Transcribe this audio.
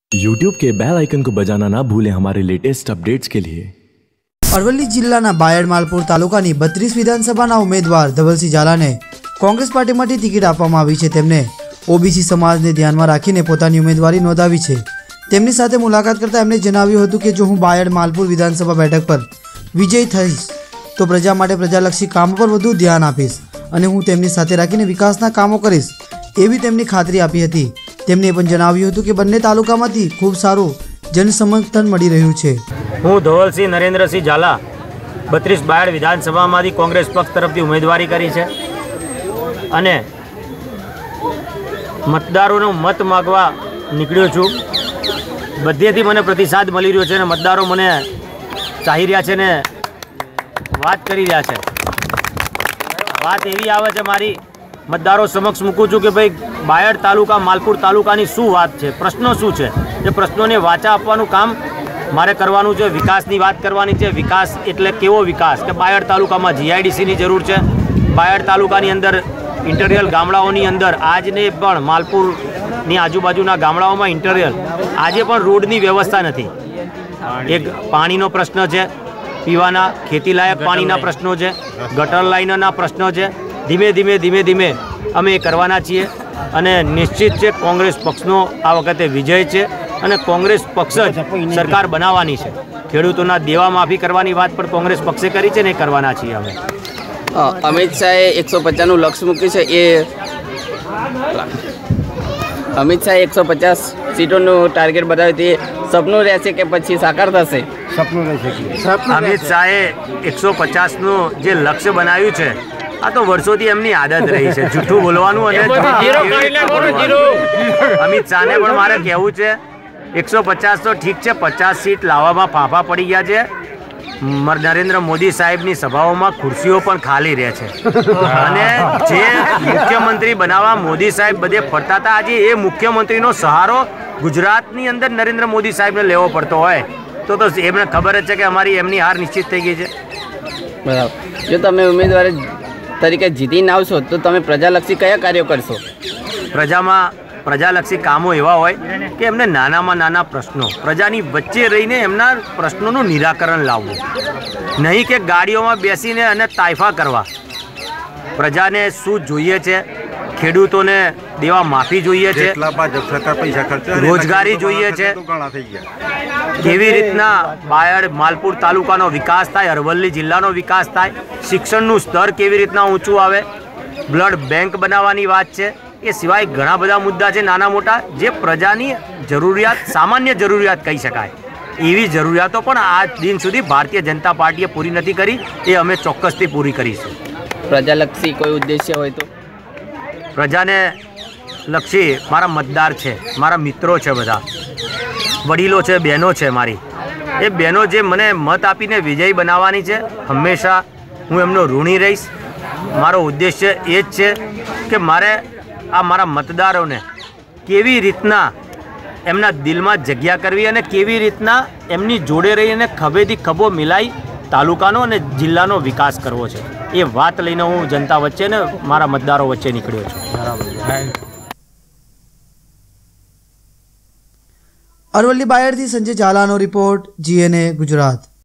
YouTube के bell icon को बजाना ना भूलें हमारे लेटेस्ट अपडेट्स के लिए। અરવલ્લી જિલ્લાના બાયડ માલપુર તાલુકાની 32 વિધાનસભાના ઉમેદવાર ધવલસિંહ ઝાલાને કોંગ્રેસ પાર્ટીમાંથી ટિકિટ આપવામાં આવી છે। તેમને ઓબીસી સમાજને ધ્યાનમાં રાખીને પોતાની ઉમેદવારી નોંધાવી છે। તેમની સાથે મુલાકાત કરતા એમણે જણાવ્યું હતું કે જો હું બાયડ માલપુર વિધાનસભા બેઠક પર વિજય થઈશ તો પ્રજા માટે પ્રજાલક્ષી કામો પર વધુ ધ્યાન આપીશ અને હું તેમની સાથે રાખીને વિકાસના કામો કરીશ એવી તેમની ખાતરી આપી હતી। તેમણે પણ જણાવ્યું હતું કે બંને તાલુકામાંથી ખૂબ સારું જનસમર્થન મળી રહ્યું છે। હું ધવલસિંહ નરેન્દ્રસિંહ ઝાલા 32 બાયડ વિધાનસભામાંથી કોંગ્રેસ પક્ષ તરફથી ઉમેદવારી કરી છે અને મતદારોનો મત માગવા નીકળ્યો છું। બધેથી મને પ્રતિસાદ મળી રહ્યો છે અને મતદારો મને ચાહી રહ્યા છે ને વાત કરી રહ્યા છે। વાત એવી આવે છે મારી મતદારો સમક્ષ મૂકું છું કે ભાઈ બાયડ તાલુકા માલપુર તાલુકાની શું વાત છે, પ્રશ્નો શું છે, એ પ્રશ્નોને વાચા આપવાનું કામ મારે કરવાનું છે। વિકાસની વાત કરવાની છે। વિકાસ એટલે કેવો વિકાસ કે બાયડ તાલુકામાં જીઆઈડીસીની જરૂર છે। બાયડ તાલુકાની અંદર ઇન્ટરિયલ ગામડાઓની અંદર આજને પણ માલપુરની આજુબાજુના ગામડાઓમાં ઇન્ટરિયલ આજે પણ રોડની વ્યવસ્થા નથી। એક પાણીનો પ્રશ્ન છે, પીવાના ખેતીલાયક પાણીના પ્રશ્નો છે, ગટર લાઇનના પ્રશ્નો છે। ધીમે ધીમે અમે એ કરવાના છીએ અને નિશ્ચિત છે કોંગ્રેસ પક્ષનો આ વખતે વિજય છે અને કોંગ્રેસ પક્ષ જ સરકાર બનાવવાની છે। ખેડૂતોના દેવા માફી કરવાની વાત પણ કોંગ્રેસ પક્ષે કરી છે ને એ કરવાના છીએ અમે। અમિત શાહે 150નું લક્ષ્ય મૂક્યું છે, એ અમિત શાહે 150 સીટોનું ટાર્ગેટ બતાવ્યું તે સપનું રહેશે કે પછી સાકાર થશે? સપનું રહેશે। અમિત શાહે 150નું જે લક્ષ્ય બનાવ્યું છે આ તો વર્ષોથી એમની આદત રહી છે જૂઠું બોલવાનું અને અમિત શાહને પણ મારે કહેવું છે 150 તો ઠીક છે, 50 સીટ લાવવામાં ફાંફા પડી ગયા છે। નરેન્દ્ર મોદી સાહેબની સભાઓમાં ખુરશીઓ પણ ખાલી રહે છે અને જે મુખ્યમંત્રી બનાવવા મોદી સાહેબ બધે ફરતા હતા આજે એ મુખ્યમંત્રીનો સહારો ગુજરાતની અંદર નરેન્દ્ર મોદી સાહેબને લેવો પડતો હોય તો એમને ખબર જ છે કે અમારી એમની હાર નિશ્ચિત થઈ ગઈ છે। બરાબર। જો તમે ઉમેદવાર તરીકે જીતીને આવશો તો તમે પ્રજાલક્ષી કયા કાર્યો કરશો? પ્રજામાં પ્રજાલક્ષી કામો એવા હોય કે એમને નાનામાં નાના પ્રશ્નો પ્રજાની વચ્ચે રહીને એમના પ્રશ્નોનું નિરાકરણ લાવવું, નહીં કે ગાડીઓમાં બેસીને અને તાઇફા કરવા। પ્રજાને શું જોઈએ છે? ખેડૂતોને દેવા માફી જોઈએ છે, રોજગારી જોઈએ છે, કેવી રીતના બાયડ માલપુર તાલુકાનો વિકાસ થાય, અરવલ્લી જિલ્લાનો વિકાસ થાય, શિક્ષણનું સ્તર કેવી રીતના ઊંચું આવે, બ્લડ બેંક બનાવવાની વાત છે। એ સિવાય ઘણા બધા મુદ્દા છે નાના મોટા જે પ્રજાની જરૂરિયાત સામાન્ય જરૂરિયાત કહી શકાય એવી જરૂરિયાતો પણ આજ દિન સુધી ભારતીય જનતા પાર્ટીએ પૂરી નથી કરી, એ અમે ચોક્કસથી પૂરી કરીશું। પ્રજાલક્ષી કોઈ ઉદ્દેશ્ય હોય તો? પ્રજાને લક્ષી મારા મતદાર છે, મારા મિત્રો છે, બધા વડીલો છે, બહેનો છે મારી, એ બહેનો જે મને મત આપીને વિજયી બનાવવાની છે હંમેશા હું એમનો ઋણી રહીશ। મારો ઉદ્દેશ્ય એ જ છે કે મારે આ મારા મતદારોને કેવી રીતના એમના દિલમાં જગ્યા કરવી અને કેવી રીતના એમની જોડે રહીને ખભેથી ખભો મિલાઈ તાલુકાનો અને જિલ્લાનો વિકાસ કરવો છે એ વાત લઈને હું જનતા વચ્ચે ને મારા મતદારો વચ્ચે નીકળ્યો છું। અરવલ્લી બાયડથી સંજય ઝાલાનો રિપોર્ટ, GNA ગુજરાત।